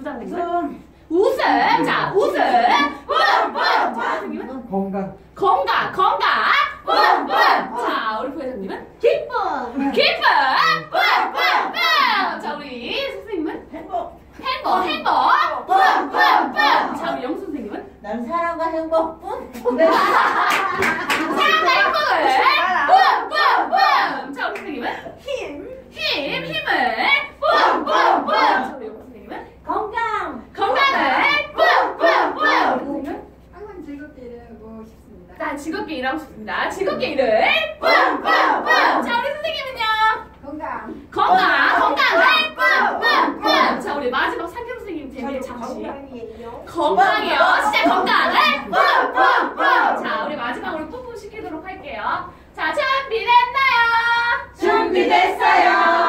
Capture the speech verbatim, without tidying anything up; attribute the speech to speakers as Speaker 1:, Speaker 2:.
Speaker 1: 부장님은
Speaker 2: 웃음.
Speaker 1: 웃음. 자, 웃음. 뿜뿜. 자, 선생님은
Speaker 2: 건강.
Speaker 1: 건강. 건강. 뿜뿜. 자, 우리 부회장님은
Speaker 3: 기쁨.
Speaker 1: 기쁨. 뿜뿜. 자, 우리 선생님은
Speaker 3: 행복.
Speaker 1: 행복. 행복. 뿜뿜. 자, 우리 영수 선생님은
Speaker 3: 난 사랑과 행복. 뿜뿜.
Speaker 1: 사랑과 행복을 뿜뿜. 자, 우리 선생님은
Speaker 3: 힘.
Speaker 1: 힘. 힘을 뿜뿜. 자, 우리 영수 선생님은
Speaker 3: 건강.
Speaker 1: 건강을 뿜뿜. 선생님은
Speaker 4: 항상 즐겁게 일하고 싶습니다.
Speaker 1: 자, 즐겁게 일하고 싶습니다. 즐겁게 일을 뿜뿜. 자, 우리 선생님은요?
Speaker 4: 건강.
Speaker 1: 건강. 건강을 뿜뿜. 자, 우리 마지막 상경 선생님 재미에 잠시
Speaker 3: 건강이에요.
Speaker 1: 건강이요. 진짜 건강을 뿜뿜. 자, 우리 마지막으로 뿜뿜 시키도록 할게요. 자, 준비됐나요?
Speaker 3: 준비됐어요.